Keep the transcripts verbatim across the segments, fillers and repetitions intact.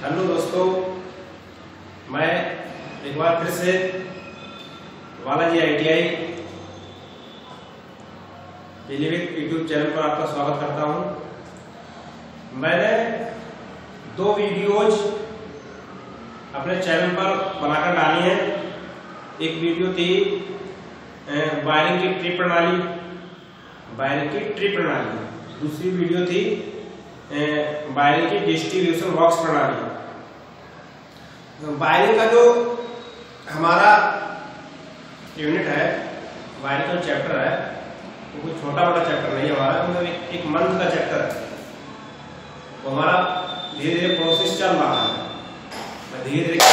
Hello दोस्तों, मैं एक बार फिर से Balaji I T I YouTube channel पर आपका स्वागत करता हूं। मैंने दो वीडियोज अपने चैनल पर बनाकर डाली हैं। एक वीडियो थी वायरिंग की ट्रिप प्रणाली वायरिंग की ट्रिप प्रणाली दूसरी वीडियो थी वायरिंग की डिस्ट्रीब्यूशन बॉक्स प्रणाली। वायरिंग का जो हमारा यूनिट है, वायरिंग का चैप्टर है, वो कोई छोटा बड़ा चैप्टर नहीं है हमारा, मतलब एक, एक मंथ का चैप्टर है। तो हमारा धीरे धीरे प्रोसेस चल रहा है। धीरे धीरे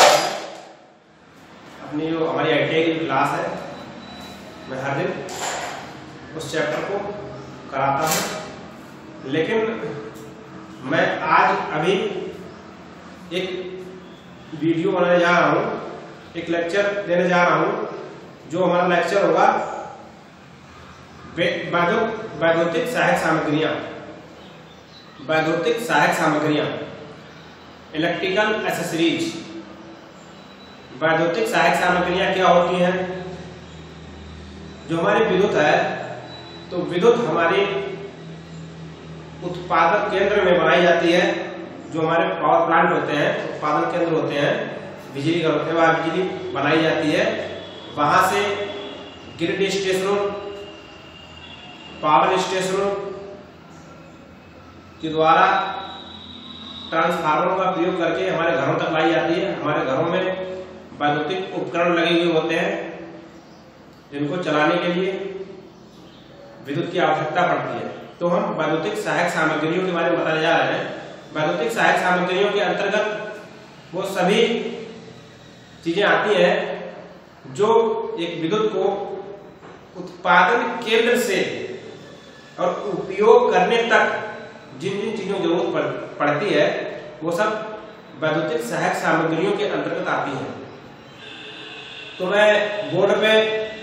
अपनी जो हमारी आई टी आई की क्लास है, मैं हर दिन उस चैप्टर को कराता हूँ। लेकिन मैं आज अभी एक वीडियो बनाने जा रहा हूँ, एक लेक्चर देने जा रहा हूँ, जो हमारा लेक्चर होगा वैद्युतिक सहायक सामग्रियां वैद्युतिक सहायक सामग्रियां इलेक्ट्रिकल एसेसरीज। वैद्युतिक सहायक सामग्रियां क्या होती हैं? जो हमारी विद्युत है, तो विद्युत हमारी उत्पादन केंद्र में बनाई जाती है। जो हमारे पावर प्लांट होते हैं, उत्पादन केंद्र होते हैं, बिजली घर होते हैं, वहां बिजली बनाई जाती है। वहां से ग्रिड स्टेशनों, पावर स्टेशनों के द्वारा ट्रांसफार्मरों का प्रयोग करके हमारे घरों तक लाई जाती है। हमारे घरों में वैद्युतिक उपकरण लगे हुए होते हैं, जिनको चलाने के लिए विद्युत की आवश्यकता पड़ती है। तो हम वैद्युतिक सहायक सामग्रियों के बारे में बताने जा रहे हैं। वैद्युतिक सहायक सामग्रियों के अंतर्गत वो सभी चीजें आती हैं जो एक विद्युत को उत्पादन केंद्र से और उपयोग करने तक जिन जिन चीजों की जरूरत पड़ती है, वो सब वैद्युतिक सहायक सामग्रियों के अंतर्गत आती हैं। तो मैं बोर्ड पे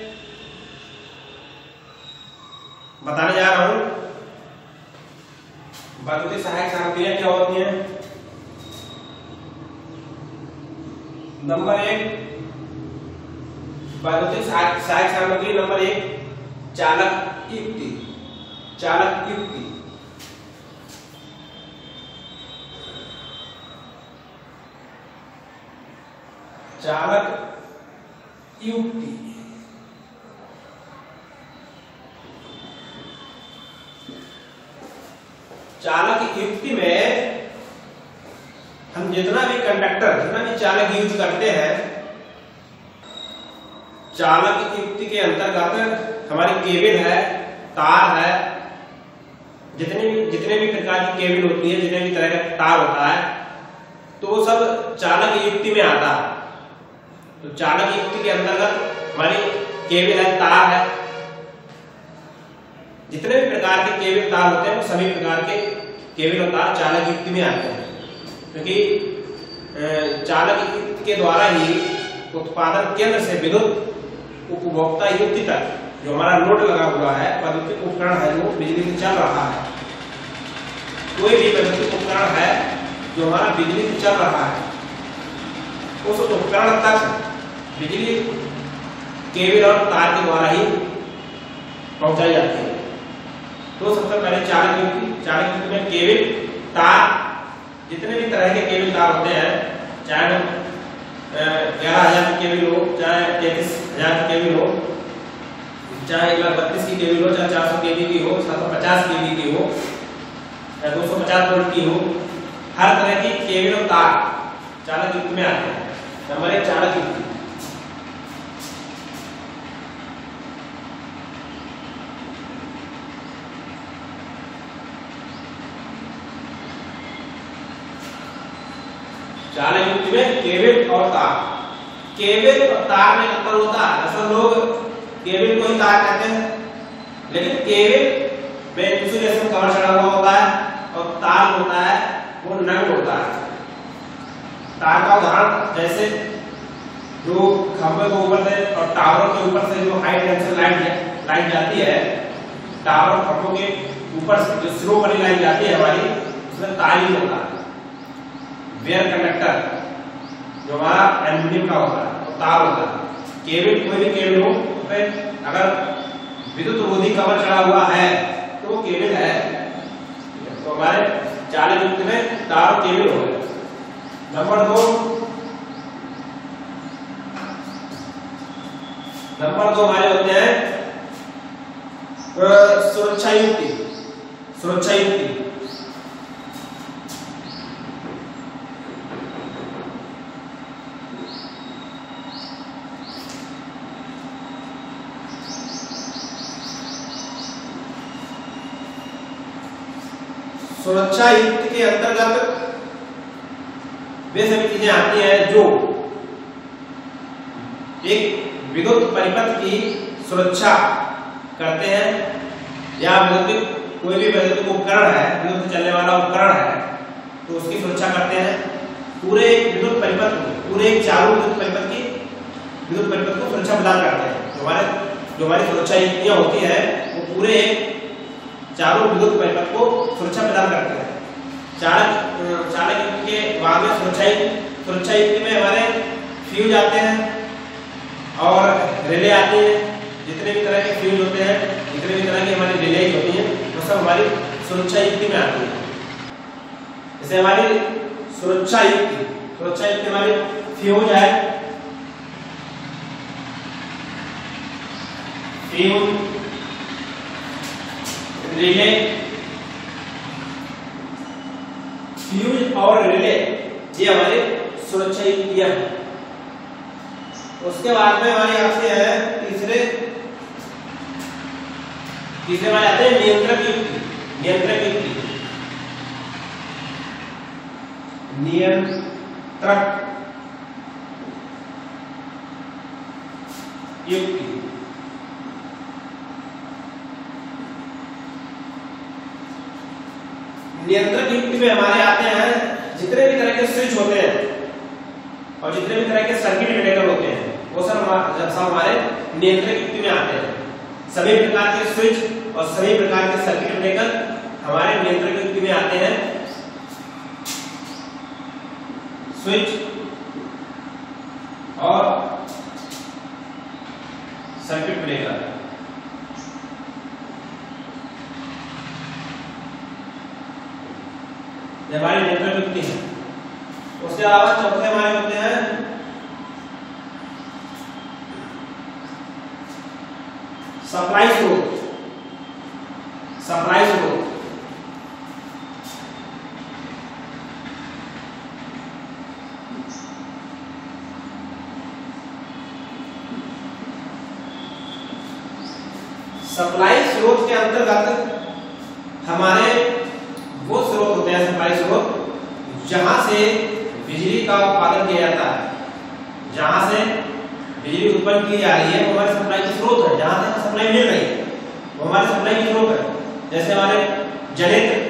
बताने जा रहा हूं वैद्युतिक सहायक सामग्रियां क्या होती हैं। नंबर एक, वैद्युतिक सहायक सामग्री नंबर एक, चालक युक्ति। चालक युक्ति चालक युक्ति चालक युक्ति में हम जितना भी कंडक्टर, जितना भी चालक यूज करते हैं, चालक युक्ति के अंतर्गत हमारी केबल है, तार है, जितने भी जितने भी प्रकार की केबल होती है, जितने भी तरह का तार होता है, तो वो सब चालक युक्ति में आता है। तो चालक युक्ति के अंतर्गत हमारी केबल है, तार है, जितने भी प्रकार के केबल तार होते हैं, वो सभी प्रकार के केबल और तार चालक युक्ति में आते हैं। क्योंकि चालक युक्ति के द्वारा ही उत्पादन केंद्र से विद्युत उपभोक्ता युक्ति तक जो हमारा लोड लगा हुआ है, वैद्युतिक उपकरण है जो बिजली से चल रहा है, कोई भी वैद्युतिक उपकरण है जो हमारा बिजली से चल रहा है, उस उपकरण तक बिजली केबल और तार के द्वारा ही पहुंचाई जाती है। तो सबसे पहले चालक युक्ति चालक युक्ति में केबल, तार, जितने भी तरह के केबल तार होते हैं, चाहे ग्यारह हजार की केबल हो, चाहे तैतीस हजार की केबल हो, चाहे एक लाख बत्तीस की केबल हो, चाहे चार सौ केबी की हो, सात सौ पचास केबी की हो, चाहे दो सौ पचास वोल्ट की हो, हर तरह की केबल और तार चालक युक्ति में आते हैं। नंबर एक, चालक युक्ति। चालक युक्ति में केबल और तार। केबल और तार में अंतर होता है। असल लोग केबल को ही तार कहते हैं, लेकिन केबल में इंसुलेशन कवर चढ़ा हुआ होता है और तार होता है वो नग होता है। तार का उदाहरण जैसे जो खंभे के ऊपर से और टावर के ऊपर से जो हाई टेंशन लाइन लाइन जाती है, टावर खंभों के ऊपर से जो स्लो वाली लाइन जाती है हमारी, उसमें तार ही होता है। वेयर कंडक्टर जो हमारा एल्यूमिनियम का होता है, तो तार होता है। केबल, कोई भी केबल हो, अगर विद्युत रोधी कवर चढ़ा हुआ है तो वो केबल है। तो हमारे चालक युक्त में तार और केबल हो गए। नंबर दो नंबर दो हमारे होते हैं सुरक्षा युक्ति। सुरक्षा युक्ति सुरक्षा युक्ति के अंतर्गत वे सभी चीजें आती हैं जो एक विद्युत परिपथ की सुरक्षा करते हैं, या विद्युत कोई भी वैद्युतिक उपकरण है, विद्युत से चलने वाला उपकरण है, तो उसकी सुरक्षा करते हैं। पूरे विद्युत परिपथ पूरे चालू विद्युत परिपथ की विद्युत परिपथ को सुरक्षा प्रदान करते हैं। जो हमारे जो हमारी सुरक्षा युक्तियां होती है वो पूरे चालू विद्युत परिपथ को सुरक्षा प्रदान करते हैं। चालक चालक युक्ति के बाद में सुरक्षा सुरक्षा युक्ति में हमारे फ्यूज आते हैं और रिले आती है। जितने भी तरह के फ्यूज होते हैं, जितने भी तरह की हमारी रिले होती हैं, वो सब हमारी सुरक्षा युक्ति में आती है। जैसे हमारी सुरक्षा युक्ति सुरक्षा युक्ति हमारी फ्यूज है, फ्यूज, रिले, फ्यूज और रिले, ये हमारी सुरक्षा युक्तियां हैं। उसके बाद में हमारे आते हैं तीसरे तीसरे हमारे आते हैं नियंत्रक युक्ति। नियंत्रक युक्ति नियंत्रक युक्ति नियंत्रक युक्ति में हमारे आते हैं जितने भी तरह के स्विच होते हैं और जितने भी तरह के सर्किट ब्रेकर होते हैं, वो सब सब हमारे नियंत्रक युक्ति में आते हैं। सभी प्रकार के स्विच और सभी प्रकार के सर्किट ब्रेकर हमारे नियंत्रक युक्ति में आते हैं। स्विच और सर्किट ब्रेकर ये हमारी नियंत्रण युक्ति है। उसके अलावा चौथे हमारे होते हैं सप्लाई स्रोत। सप्लाई स्रोत सप्लाई स्रोत के अंतर्गत हमारे वो स्रोत होते हैं, सप्लाई स्रोत, जहां से बिजली का उत्पादन किया जाता है, जहां से बिजली उत्पन्न की जा रही है वो हमारे सप्लाई के स्रोत है। जहां से सप्लाई मिल रही है वो हमारे सप्लाई के स्रोत है। जैसे हमारे जनरेटर,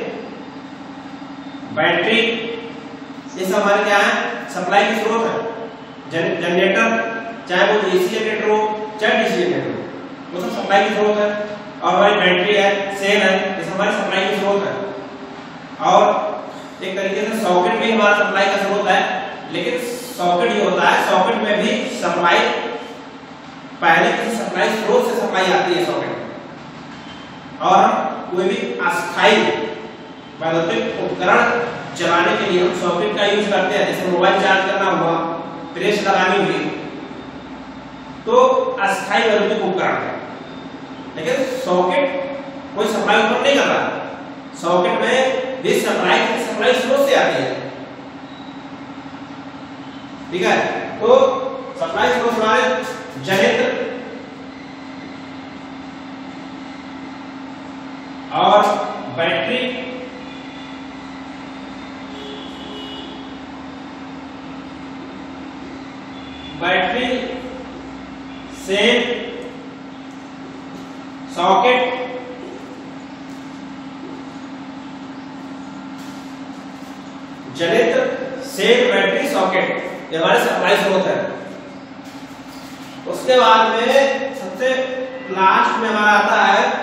बैटरी, ये सब हमारे क्या है, सप्लाई के स्रोत है। जनरेटर चाहे वो एसी जनरेटर हो चाहे डीसी जनरेटर हो, वो सब सप्लाई के स्रोत है। और हमारी बैटरी है, सेल है, ये सब हमारे सप्लाई के स्रोत है। और एक तरीके से सॉकेट भी हमारा सप्लाई का स्रोत है, लेकिन सॉकेट जो होता है, सॉकेट में भी सप्लाई पहले किसी सप्लाई स्रोत से सप्लाई आती है सॉकेट में। और कोई भी अस्थायी वैद्युतिक उपकरण चलाने के लिए हम सॉकेट का यूज करते हैं। जैसे मोबाइल चार्ज करना हुआ, प्रेस लगानी हुई, तो अस्थायी वैद्युतिक उपकरण है। लेकिन सॉकेट कोई सप्लाई उत्पन्न नहीं कर रहा, सॉकेट में भी सप्लाई सप्लाई स्रोत से आती है। ठीक है, तो सप्लाई स्रोत हमारे जनरेटर और battery, battery, cell, socket, generator, cell, battery, socket, ये हमारे सप्लाई स्रोत है। उसके बाद में सबसे लास्ट में हमारा आता है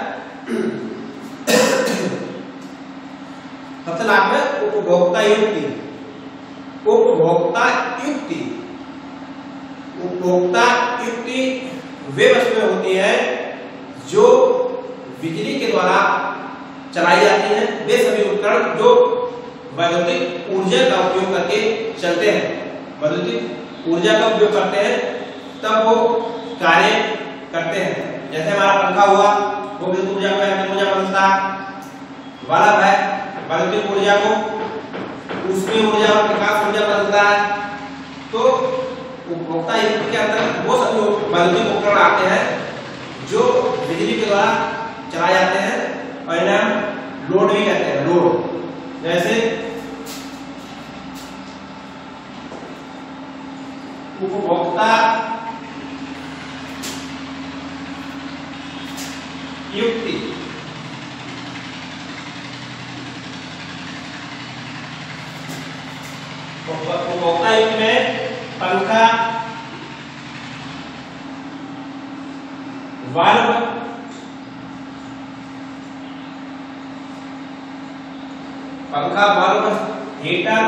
सबसे लास्ट में उपभोक्ता युक्ति। उपभोक्ता युक्ति। उपभोक्ता युक्ति वे वस्तुएं होती हैं जो बिजली के द्वारा चलाई जाती हैं, वे सभी उपकरण जो वैद्युतिक ऊर्जा का उपयोग करके चलते हैं, वैद्युतिक ऊर्जा का उपयोग करते हैं तब वो कार्य करते हैं। जैसे हमारा पंखा हुआ, वो विद्युत ऊर्जा को ऊर्जा बनता है, बल्ब है वैद्युतिक ऊर्जा को ऊष्मीय ऊर्जा और प्रकाश ऊर्जा बनता है। तो उपभोक्ता युक्ति के अंतर्गत वो सभी वैद्युतिक उपकरण आते हैं जो बिजली के द्वारा चलाए जाते हैं और इन्हें लोड भी कहते हैं, लोड। जैसे उपभोक्ता युक्ति उपभोक्ता युक्ति में पंखा, वाल्व, पंखा, वाल्व, हीटर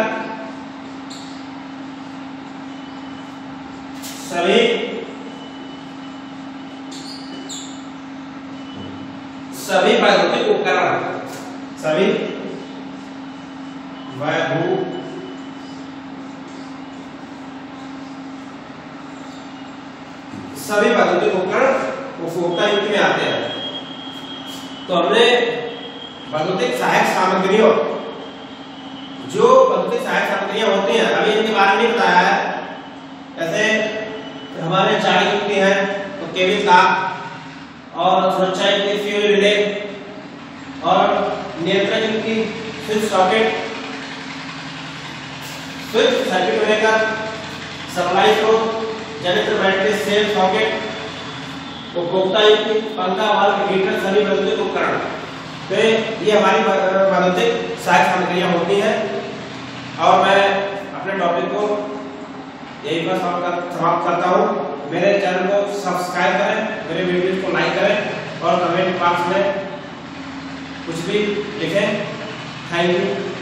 सभी सभी वैद्युतिक उपकरण सभी वैद्युत सभी वैद्युतिक उपकरण उपभोक्ता युक्ति में आते हैं। तो हमने वैद्युतिक सहायक सामग्रियों, जो वैद्युतिक सहायक सामग्रियां होती हैं, अभी इनके बारे में बताया है। जैसे हमारे चालक युक्ति है तो केबल का, और सुरक्षा युक्ति फ्यूल रिले, और नियंत्रण युक्ति switch socket, switch circuit breaker, supply स्रोत, जनरेटर, बैटरी, सेल, सॉकेट। उपभोक्ता युक्ति पंखा, वाल्व, हीटर सभी वैद्युतिक उपकरण। तो ये हमारी वैद्युतिक सहायक सामग्रियां होती हैं। और मैं अपने टॉपिक को यही पर समाप्त करता हूँ। मेरे चैनल को सब्सक्राइब करें, मेरे वीडियोस को लाइक करें और कमेंट बॉक्स में कुछ भी लिखें। Thank you.